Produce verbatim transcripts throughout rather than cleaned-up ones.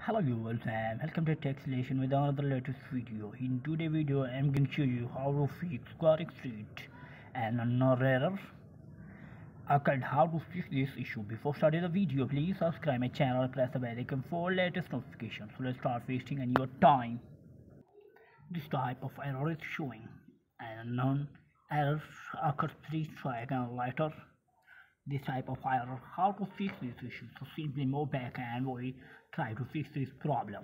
Hello viewers and welcome to Tech Solution with another latest video. In today's video I am going to show you how to fix Carx and another error occurred. How to fix this issue. Before starting the video, please subscribe my channel and press the bell icon for latest notifications. So let's start wasting any your time. This type of error is showing and unknown error occurs. Please try again later. This type of error. How to fix this issue? So simply move back and we try to fix this problem.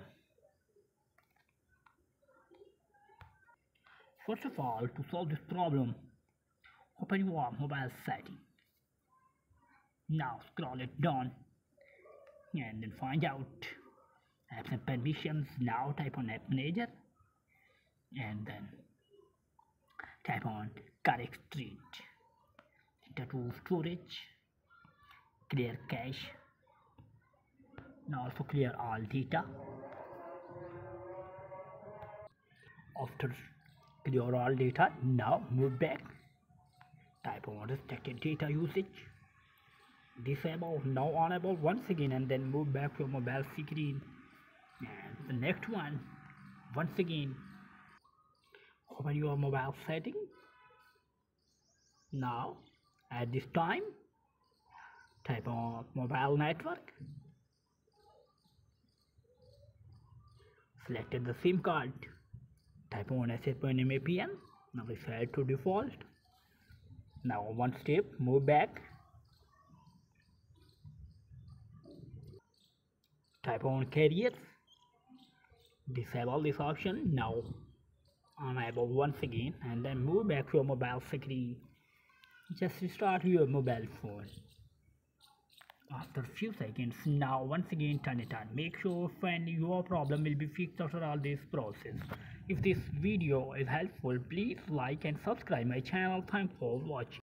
First of all, to solve this problem, open your mobile setting. Now scroll it down and then find out apps and permissions. Now type on app manager and then type on Carx. Enter to storage, clear cache. Now also clear all data. After clear all data, now move back. Type on restricted data usage. Disable, now enable once again and then move back to your mobile screen. And the next one, once again, open your mobile setting. Now at this time, type on mobile network. Selected the SIM card. Type on S S point M A P N. Now we set to default. Now one step, move back. Type on carriers. Disable this option. Now enable once again and then move back to your mobile screen. Just restart your mobile phone. After few seconds, now once again turn it on. Make sure friend your problem will be fixed after all this process. If this video is helpful, please like and subscribe my channel. Thanks for watching.